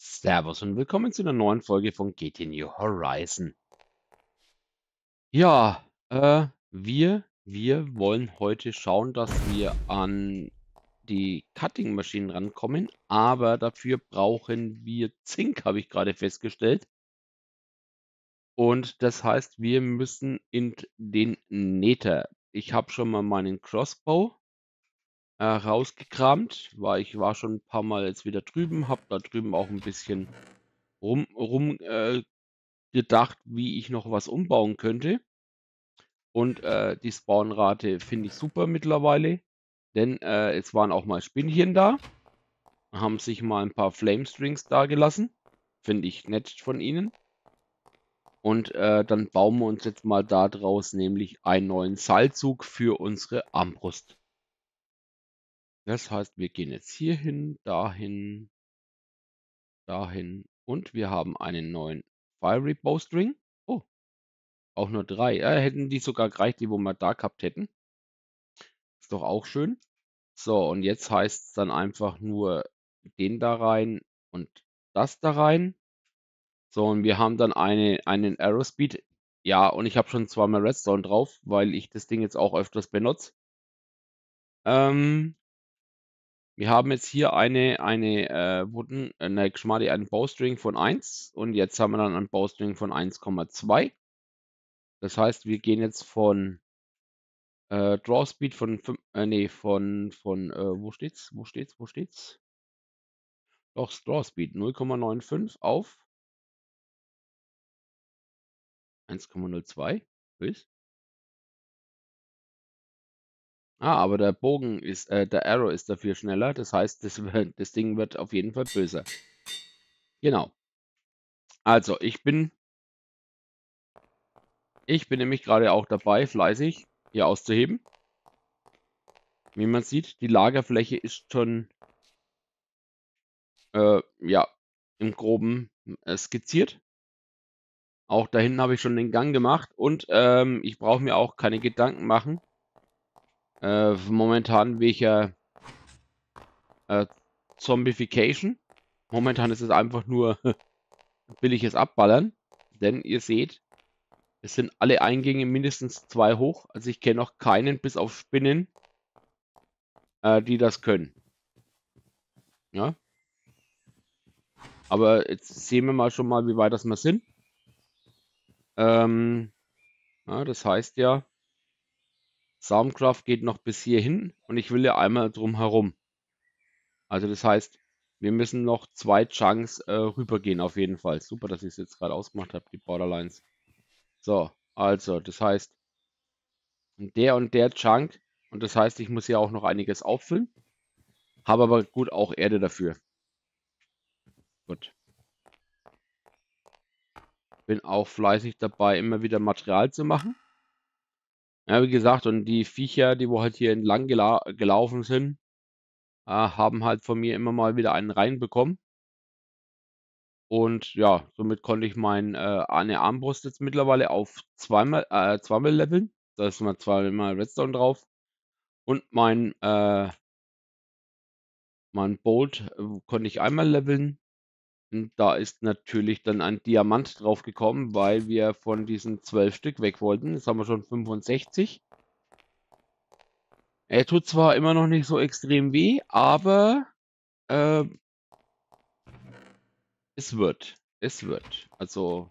Servus und willkommen zu einer neuen Folge von GT New Horizon. Ja, wir wollen heute schauen, dass wir an die Cutting-Maschinen rankommen, aber dafür brauchen wir Zink, habe ich gerade festgestellt. Und das heißt, wir müssen in den Nether. Ich habe schon mal meinen Crossbow rausgekramt, weil ich war schon ein paar Mal jetzt wieder drüben, habe da drüben auch ein bisschen rum gedacht, wie ich noch was umbauen könnte. Und die Spawnrate finde ich super mittlerweile, denn es waren auch mal Spinnchen da, haben sich mal ein paar Flamestrings dagelassen. Finde ich nett von ihnen. Und dann bauen wir uns jetzt mal daraus nämlich einen neuen Seilzug für unsere Armbrust. Das heißt, wir gehen jetzt hier hin, dahin, dahin und wir haben einen neuen Fiery Bowstring. Oh, auch nur 3. Hätten die sogar gereicht, die wo wir da gehabt hätten. Ist doch auch schön. So, und jetzt heißt es dann einfach nur den da rein und das da rein. So, und wir haben dann einen Aerospeed. Ja, und ich habe schon zweimal Redstone drauf, weil ich das Ding jetzt auch öfters benutze. Wir haben jetzt hier einen Bowstring von 1 und jetzt haben wir dann einen Bowstring von 1,2. Das heißt, wir gehen jetzt von Drawspeed von wo steht's? Wo steht's? Wo steht's? Doch, Drawspeed 0,95 auf 1,02. Was? Aber der der Arrow ist dafür schneller. Das heißt, das Ding wird auf jeden Fall böser. Genau. Also, ich bin nämlich gerade auch dabei, fleißig hier auszuheben. Wie man sieht, die Lagerfläche ist schon, ja, im Groben skizziert. Auch da hinten habe ich schon den Gang gemacht und ich brauche mir auch keine Gedanken machen. Momentan welcher Zombification. Momentan ist es einfach nur billiges Abballern, denn ihr seht, es sind alle Eingänge mindestens 2 hoch. Also ich kenne noch keinen, bis auf Spinnen, die das können. Ja, aber jetzt sehen wir mal schon mal, wie weit das wir sind. Ja, das heißt ja, Soundcraft geht noch bis hierhin und ich will ja einmal drum herum. Also das heißt, wir müssen noch 2 Chunks rübergehen auf jeden Fall. Super, dass ich es jetzt gerade ausgemacht habe, die Borderlines. So, also das heißt, der und der Chunk. Und das heißt, ich muss hier auch noch einiges auffüllen. Habe aber gut auch Erde dafür. Gut. Bin auch fleißig dabei, immer wieder Material zu machen. Ja, wie gesagt, und die Viecher, die wo halt hier entlang gelaufen sind, haben halt von mir immer mal wieder einen reinbekommen. Und ja, somit konnte ich eine Armbrust jetzt mittlerweile auf zweimal leveln. Da ist mal zweimal Redstone drauf. Und mein Bolt konnte ich einmal leveln. Und da ist natürlich dann ein Diamant drauf gekommen, weil wir von diesen 12 Stück weg wollten. Jetzt haben wir schon 65. Er tut zwar immer noch nicht so extrem weh, aber äh, es wird. Es wird. Also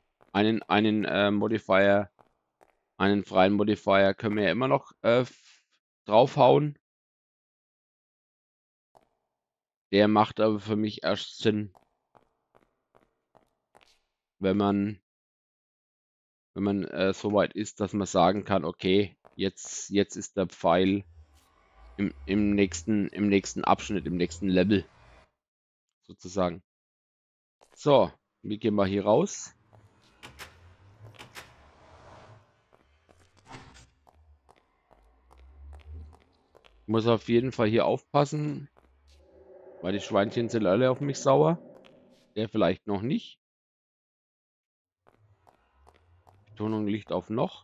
einen freien Modifier können wir ja immer noch draufhauen. Der macht aber für mich erst Sinn, wenn man so weit ist, dass man sagen kann, okay, jetzt ist der Pfeil im nächsten Abschnitt, im nächsten Level sozusagen. So, wir gehen mal hier raus. Ich muss auf jeden Fall hier aufpassen, weil die Schweinchen sind alle auf mich sauer. Der vielleicht noch nicht. Betonung liegt auf noch.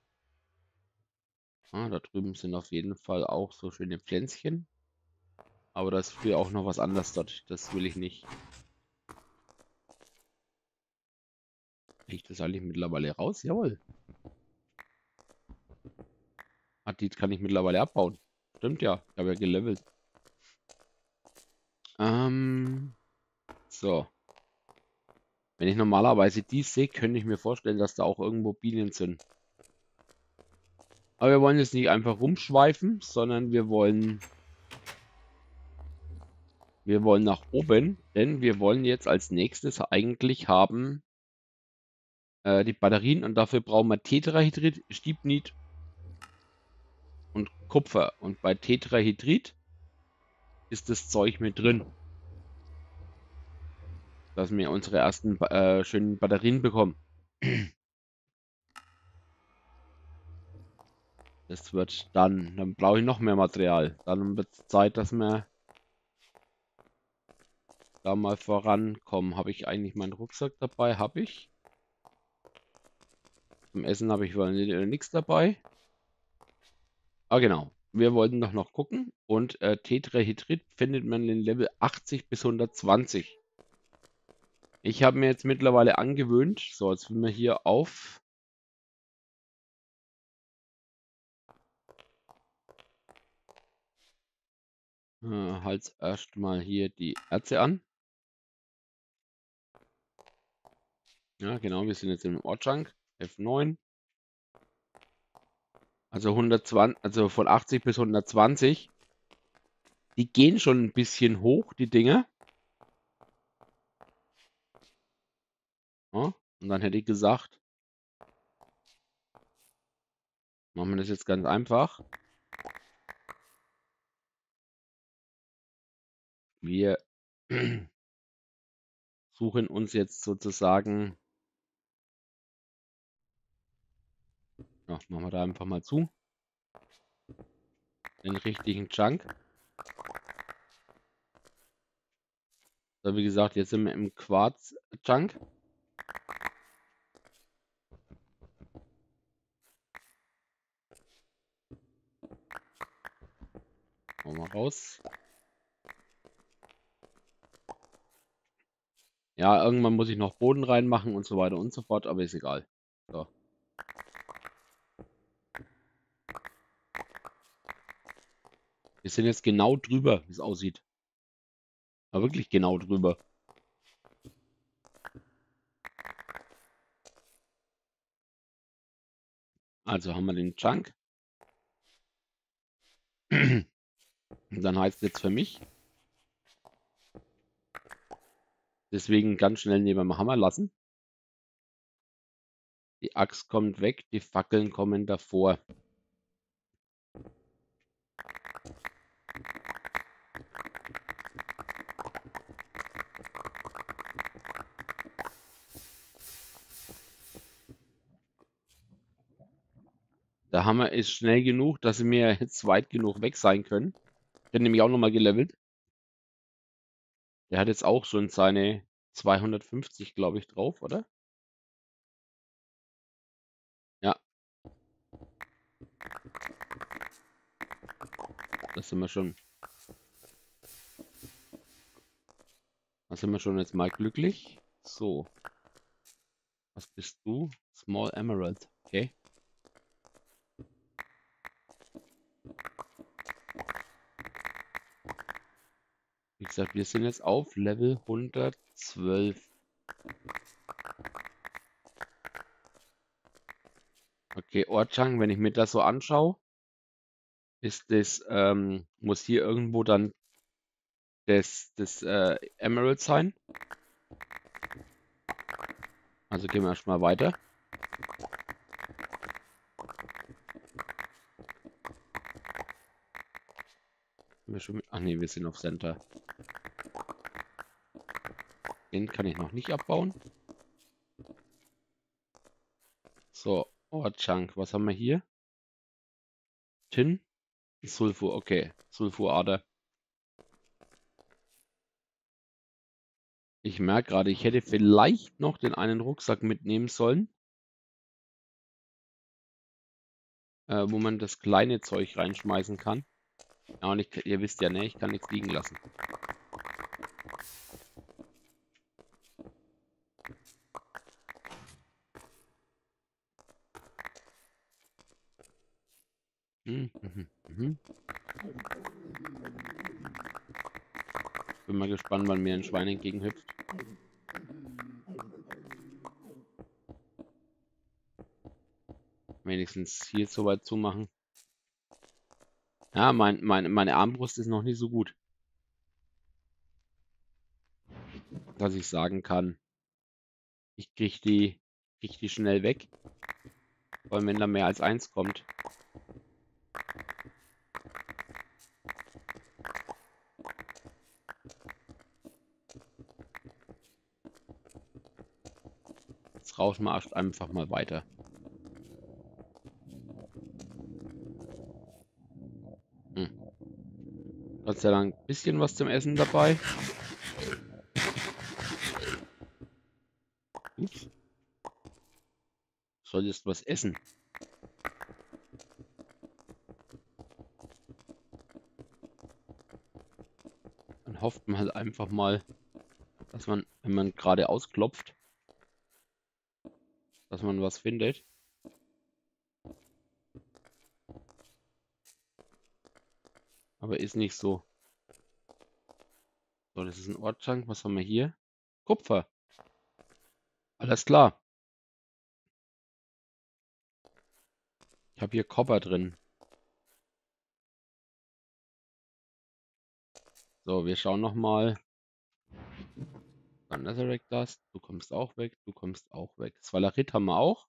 Da drüben sind auf jeden Fall auch so schöne Pflänzchen. Aber da ist früher auch noch was anderes dort. Das will ich nicht. Kriege ich das eigentlich mittlerweile raus? Jawohl. Die kann ich mittlerweile abbauen. Stimmt ja. Ich habe ja gelevelt. So. Wenn ich normalerweise die sehe, könnte ich mir vorstellen, dass da auch irgendwo Bienen sind. Aber wir wollen jetzt nicht einfach rumschweifen, sondern wir wollen nach oben, denn wir wollen jetzt als nächstes eigentlich haben die Batterien und dafür brauchen wir Tetrahydrid, Stibnit und Kupfer. Und bei Tetrahydrid ist das Zeug mit drin, dass wir unsere ersten schönen Batterien bekommen. Das wird dann brauche ich noch mehr Material. Dann wird es Zeit, dass wir da mal vorankommen. Habe ich eigentlich meinen Rucksack dabei? Habe ich. Zum Essen habe ich wohl nichts dabei. Ah, genau. Wir wollten doch noch gucken. Und Tetrahydrid findet man in Level 80 bis 120. Ich habe mir jetzt mittlerweile angewöhnt. So, jetzt sind wir hier auf. Halt erstmal hier die Erze an. Ja, genau. Wir sind jetzt im Ortschank. F9. Also 120, also von 80 bis 120. Die gehen schon ein bisschen hoch, die Dinger. Ja, und dann hätte ich gesagt, machen wir das jetzt ganz einfach. Wir suchen uns jetzt sozusagen, ja, machen wir da einfach mal zu, den richtigen Chunk. So, wie gesagt, jetzt sind wir im Quarz-Chunk. Machen wir raus. Ja, irgendwann muss ich noch Boden reinmachen und so weiter und so fort, aber ist egal. So. Wir sind jetzt genau drüber, wie es aussieht. Aber wirklich genau drüber. Also haben wir den Chunk. Und dann heißt es jetzt für mich, deswegen ganz schnell neben dem Hammer lassen. Die Axt kommt weg, die Fackeln kommen davor. Der Hammer ist schnell genug, dass sie mir jetzt weit genug weg sein können. Der hat nämlich auch nochmal gelevelt. Der hat jetzt auch schon seine 250, glaube ich, drauf, oder? Ja, das sind wir schon. Da sind wir schon jetzt mal glücklich. So, was bist du? Small Emerald. Okay. Wie gesagt, wir sind jetzt auf Level 112. Okay, Orchang, wenn ich mir das so anschaue, ist das, muss hier irgendwo dann das Emerald sein. Also gehen wir erstmal weiter. Ach nee, wir sind auf Center. Den kann ich noch nicht abbauen. So, Chunk, was haben wir hier? Tin, Sulfur, okay, Sulfurader. Ich merke gerade, ich hätte vielleicht noch den einen Rucksack mitnehmen sollen, wo man das kleine Zeug reinschmeißen kann. Ja, und ihr wisst ja, ne, ich kann nichts liegen lassen. Mhm, mhm, mhm. Bin mal gespannt, wann mir ein Schwein entgegenhüpft. Wenigstens hier so weit zumachen. Ja, meine Armbrust ist noch nicht so gut, dass ich sagen kann, ich krieg die schnell weg. Vor allem, wenn da mehr als eins kommt. Jetzt rauschen wir erst einfach mal weiter. Hm. Gott sei Dank ein bisschen was zum Essen dabei. Ups. Solltest was essen. Dann hofft man halt einfach mal, dass man, wenn man gerade ausklopft, dass man was findet. Aber ist nicht so. So, das ist ein Ortschank. Was haben wir hier? Kupfer. Alles klar. Ich habe hier Copper drin. So, wir schauen nochmal. Dann Netherrack Dust. Du kommst auch weg. Du kommst auch weg. Svalarit haben wir auch.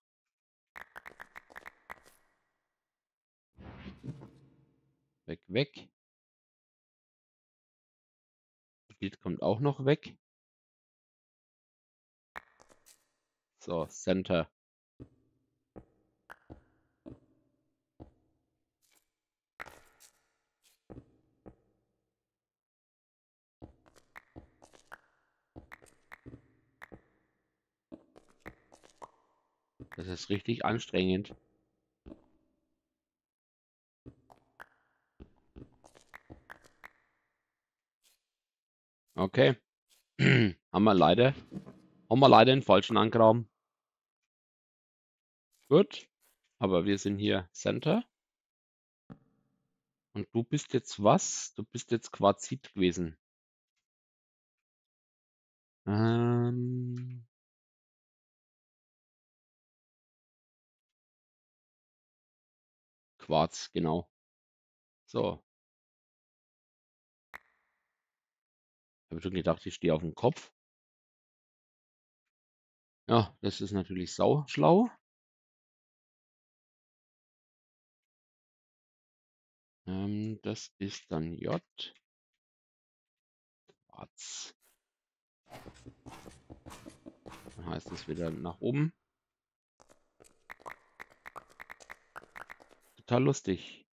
Weg, weg. Bild kommt auch noch weg. So, Center. Das ist richtig anstrengend. Okay. Haben wir leider den falschen angegraben. Gut. Aber wir sind hier Center. Und du bist jetzt was? Du bist jetzt Quarzit gewesen. Quarz, genau. So. Habe schon gedacht, ich stehe auf dem Kopf. Ja, das ist natürlich sau schlau. Das ist dann J. Quarz. Dann heißt es wieder nach oben. Total lustig.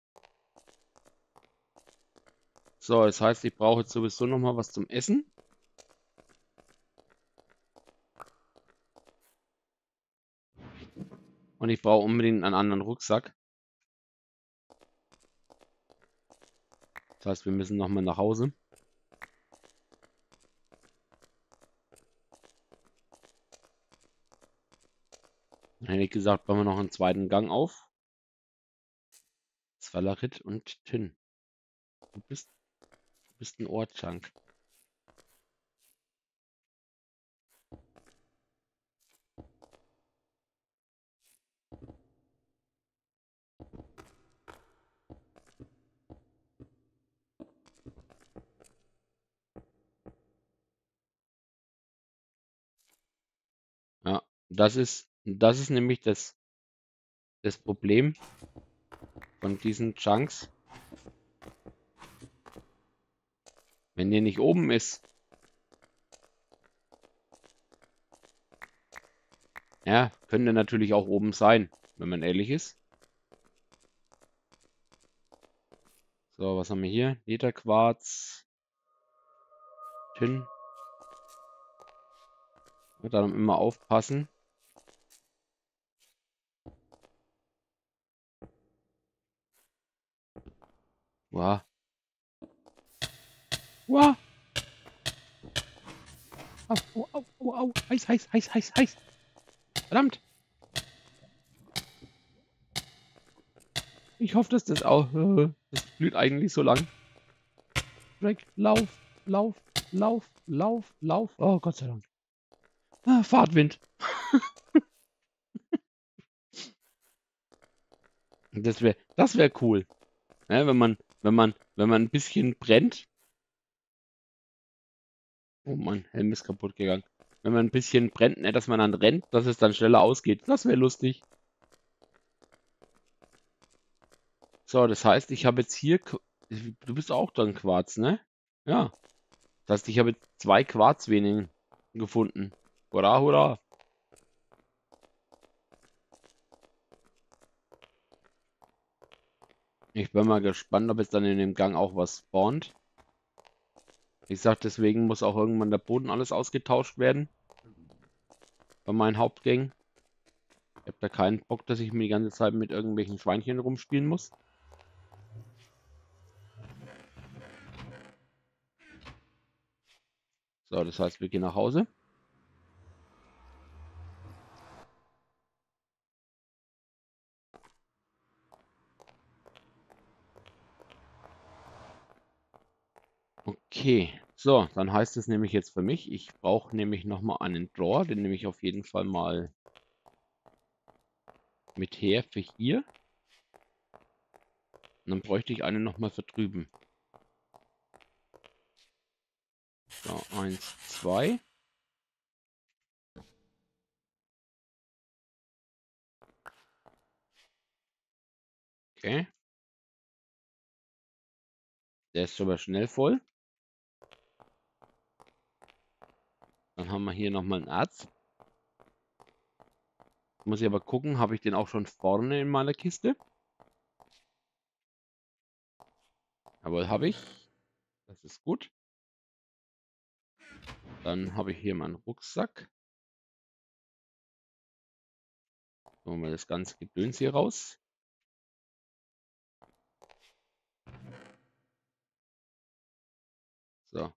So, das heißt, ich brauche jetzt sowieso noch mal was zum Essen. Und ich brauche unbedingt einen anderen Rucksack. Das heißt, wir müssen noch mal nach Hause. Dann hätte ich gesagt, bauen wir noch einen zweiten Gang auf. Svalarit und Tin. Du bist ein Ortschank. Ja, das ist nämlich das Problem von diesen Chunks. Wenn der nicht oben ist, ja, könnte natürlich auch oben sein, wenn man ehrlich ist. So, was haben wir hier? Lederquarz, Tin. Und dann immer aufpassen. Wow. Wow. Au, au, au, au, au. Heiß, heiß, heiß, heiß, heiß. Verdammt. Ich hoffe, dass das auch... das blüht eigentlich so lang. Drake, lauf, lauf, lauf, lauf, lauf. Oh, Gott sei Dank. Ah, Fahrtwind. Das wär cool. Ja, wenn man ein bisschen brennt. Oh, mein Helm ist kaputt gegangen. Wenn man ein bisschen brennt, ne, dass man dann rennt, dass es dann schneller ausgeht. Das wäre lustig. So, das heißt, ich habe jetzt hier... Du bist auch dann Quarz, ne? Ja. Das heißt, ich habe jetzt 2 Quarzvenen gefunden. Hurra, hurra. Ich bin mal gespannt, ob jetzt dann in dem Gang auch was spawnt. Ich sag, deswegen muss auch irgendwann der Boden alles ausgetauscht werden. Bei meinen Hauptgängen. Ich habe da keinen Bock, dass ich mir die ganze Zeit mit irgendwelchen Schweinchen rumspielen muss. So, das heißt, wir gehen nach Hause. Okay, so, dann heißt es nämlich jetzt für mich, ich brauche nämlich nochmal einen Drawer, den nehme ich auf jeden Fall mal mit her für hier. Und dann bräuchte ich einen nochmal für drüben. So, 1, 2. Okay. Der ist aber schnell voll. Dann haben wir hier nochmal ein Erz. Muss ich aber gucken, habe ich den auch schon vorne in meiner Kiste? Jawohl, habe ich. Das ist gut. Dann habe ich hier meinen Rucksack. Holen wir das ganze Gedöns hier raus. So.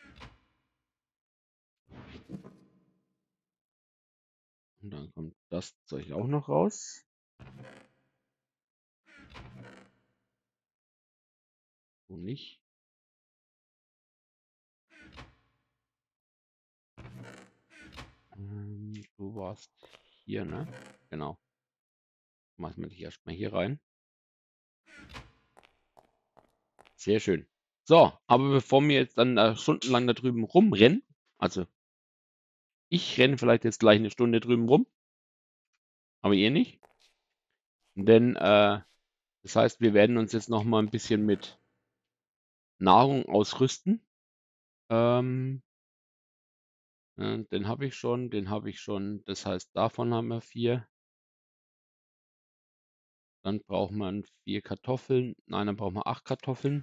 Und dann kommt das Zeug auch noch raus. Wo nicht? Du warst hier, ne? Genau. Machen wir dich erstmal hier rein. Sehr schön. So, aber bevor wir jetzt dann stundenlang da drüben rumrennen, also ich renne vielleicht jetzt gleich eine Stunde drüben rum, aber ihr nicht. Denn das heißt, wir werden uns jetzt noch mal ein bisschen mit Nahrung ausrüsten. Den habe ich schon, den habe ich schon. Das heißt, davon haben wir 4. Dann braucht man 4 Kartoffeln. Nein, dann brauchen wir 8 Kartoffeln.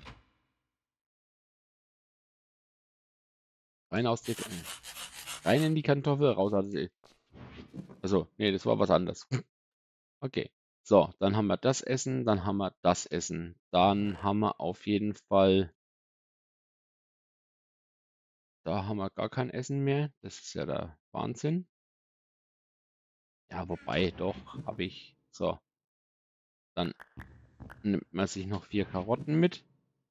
Rein aus der, rein in die Kartoffel, raus aus der. Also, nee, das war was anderes. Okay. So, dann haben wir das Essen, dann haben wir das Essen. Dann haben wir auf jeden Fall, da haben wir gar kein Essen mehr. Das ist ja der Wahnsinn. Ja, wobei, doch, habe ich. So, dann nimmt man sich noch 4 Karotten mit.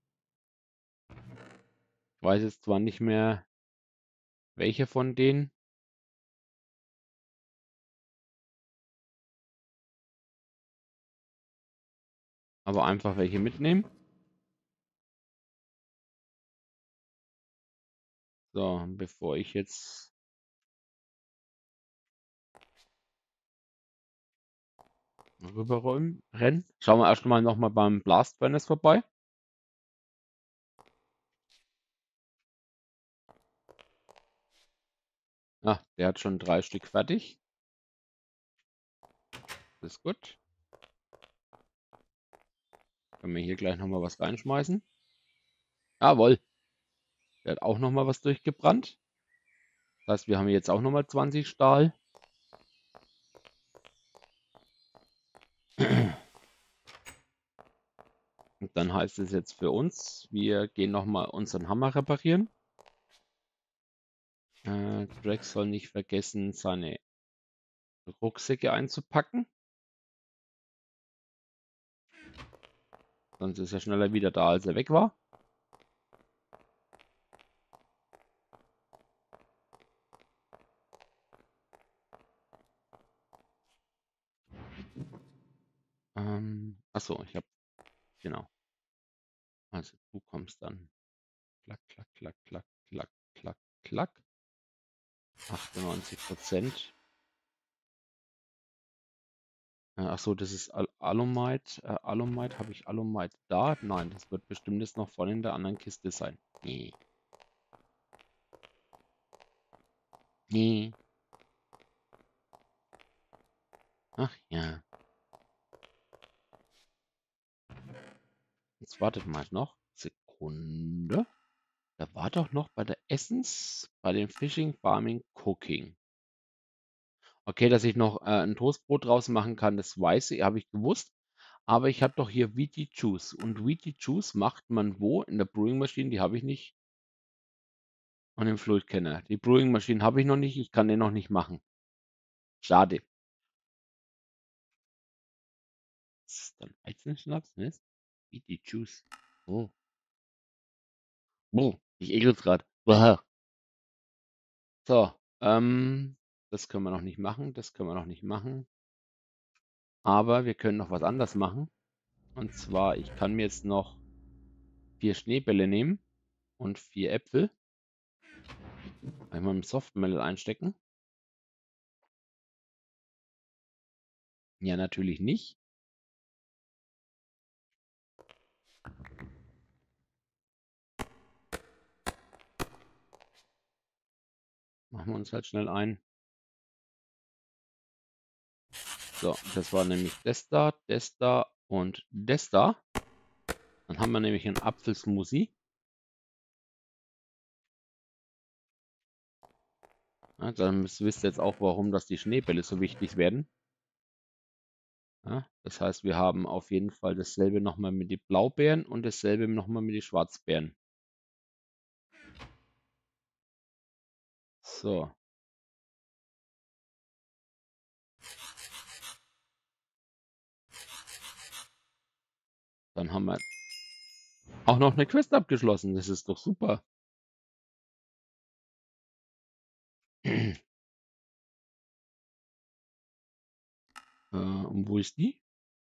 Ich weiß jetzt zwar nicht mehr, welche von denen, aber einfach welche mitnehmen. So, bevor ich jetzt rüber renne, schauen wir erstmal nochmal beim Blast Furnace vorbei. Ah, der hat schon 3 Stück fertig. Das ist gut. Können wir hier gleich nochmal was reinschmeißen. Jawohl. Der hat auch nochmal was durchgebrannt. Das heißt, wir haben jetzt auch nochmal 20 Stahl. Und dann heißt es jetzt für uns, wir gehen nochmal unseren Hammer reparieren. Drax soll nicht vergessen, seine Rucksäcke einzupacken. Sonst ist er schneller wieder da, als er weg war. Achso, ich habe, genau. Also du kommst dann. Klack, klack, klack, klack, klack, klack, klack. 98%. Achso, das ist Alumite. Alumite, habe ich Alumite da? Nein, das wird bestimmt jetzt noch vorne in der anderen Kiste sein. Nee. Nee. Ach ja. Jetzt wartet mal noch. Sekunde. Da war doch noch bei der bei dem Fishing, Farming, Cooking. Okay, dass ich noch ein Toastbrot draus machen kann, das weiß ich, habe ich gewusst. Aber ich habe doch hier Wheaty Juice. Und Wheaty Juice macht man wo? In der Brewing Machine, die habe ich nicht. Und im Fluid Canner. Die Brewing Machine habe ich noch nicht, ich kann den noch nicht machen. Schade. Das ist dann Weizenschnaps, ne? Wheaty Juice. Oh. Oh, ich ekel's grad. So, das können wir noch nicht machen, das können wir noch nicht machen. Aber wir können noch was anderes machen. Und zwar, ich kann mir jetzt noch 4 Schneebälle nehmen und 4 Äpfel. Einmal im Softmetal einstecken. Ja, natürlich nicht. Machen wir uns halt schnell ein. So, das war nämlich das da und das da. Dann haben wir nämlich einen Apfelsmoothie. Ja, dann wisst ihr jetzt auch, warum das die Schneebälle so wichtig werden. Ja, das heißt, wir haben auf jeden Fall dasselbe nochmal mit den Blaubeeren und dasselbe nochmal mit den Schwarzbeeren. So. Dann haben wir auch noch eine Quest abgeschlossen. Das ist doch super. Und wo ist die?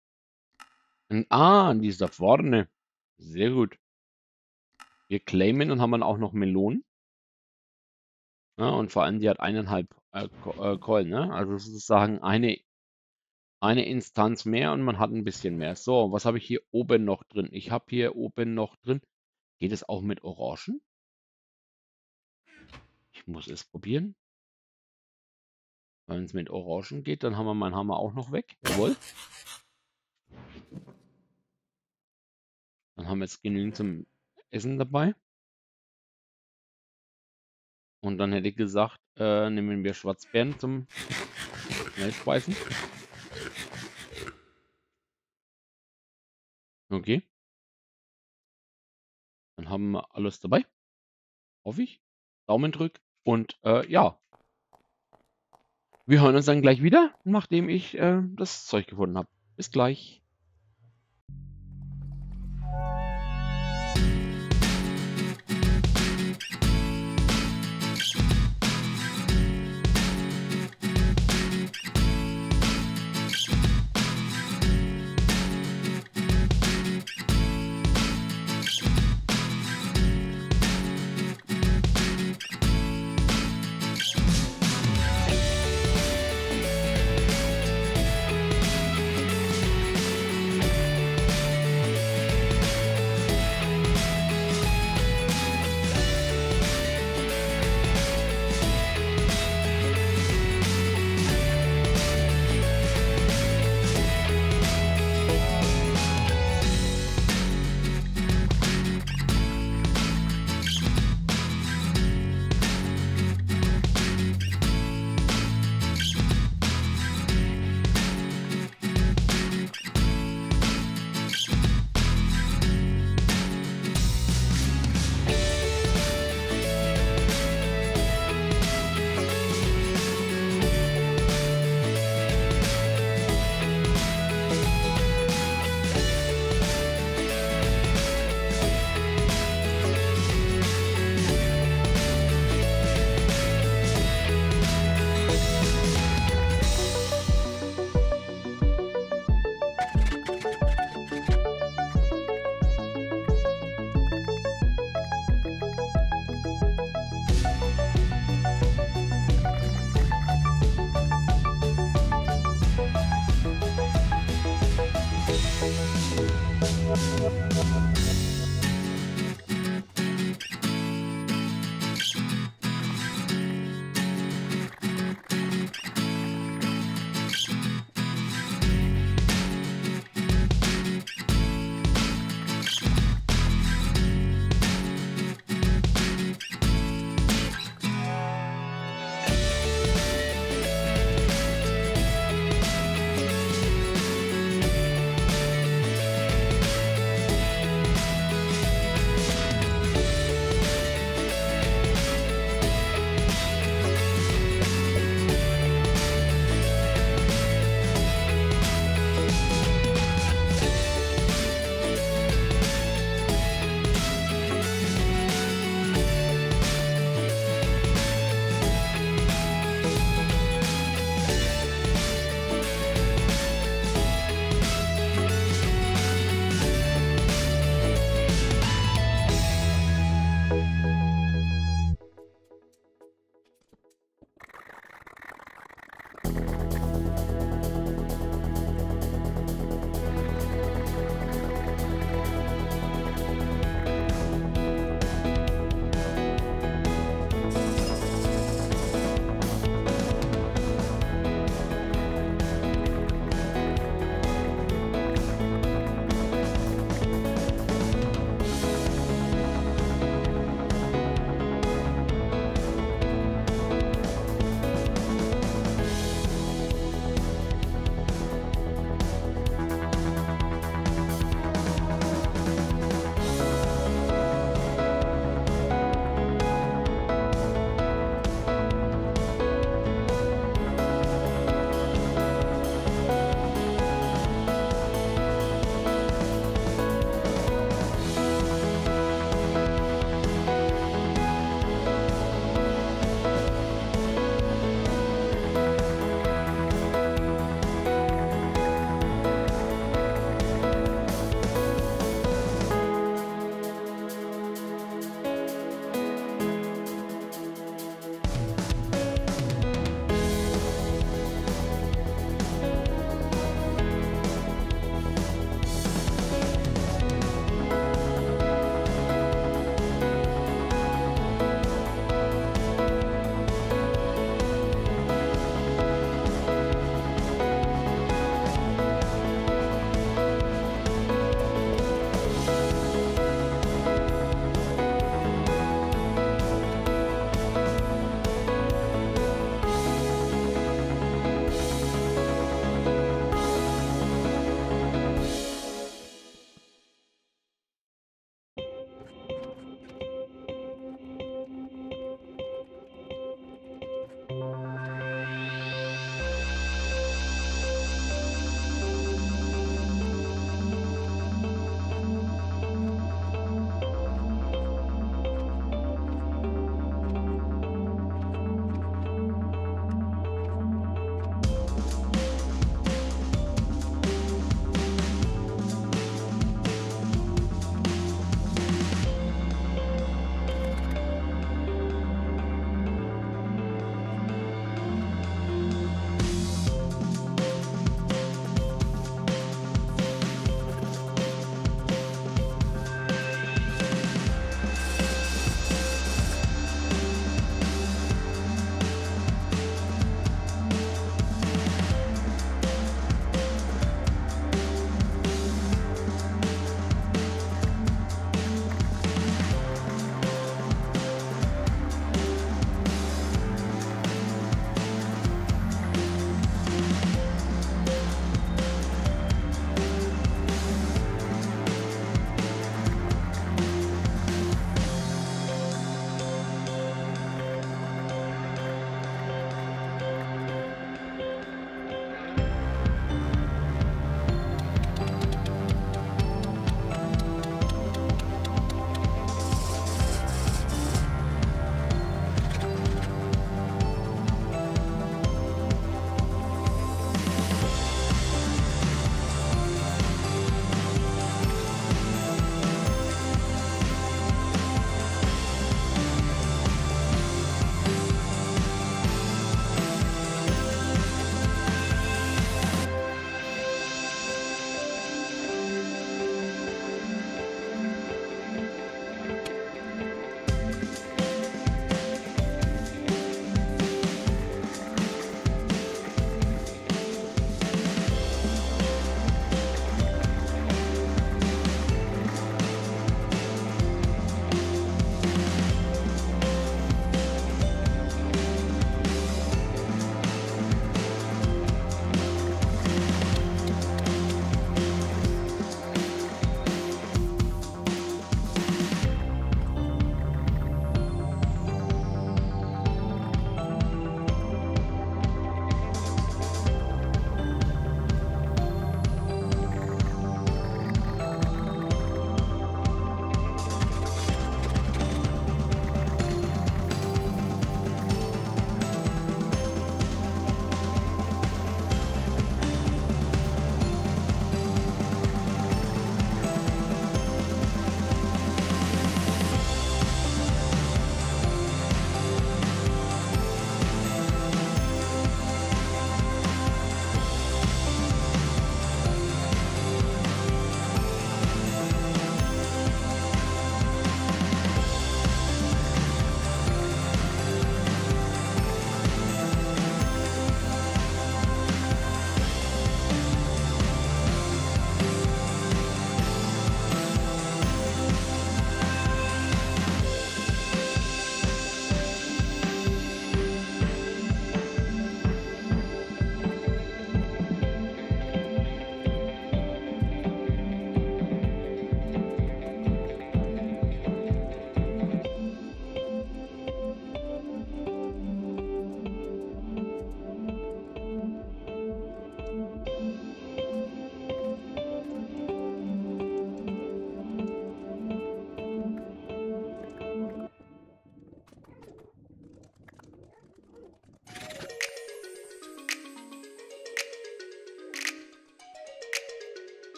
Die ist da vorne. Sehr gut. Wir claimen und haben dann auch noch Melonen. Ja, und vor allem, die hat 1,5 Coin, ne? Also sozusagen eine Instanz mehr und man hat ein bisschen mehr. So, was habe ich hier oben noch drin? Ich habe hier oben noch drin. Geht es auch mit Orangen? Ich muss es probieren. Wenn es mit Orangen geht, dann haben wir meinen Hammer auch noch weg. Jawohl. Dann haben wir jetzt genügend zum Essen dabei. Und dann hätte ich gesagt, nehmen wir Schwarzbeeren zum Schnellspeisen. Okay. Dann haben wir alles dabei. Hoffe ich. Daumen drück. Und ja. Wir hören uns dann gleich wieder, nachdem ich das Zeug gefunden habe. Bis gleich.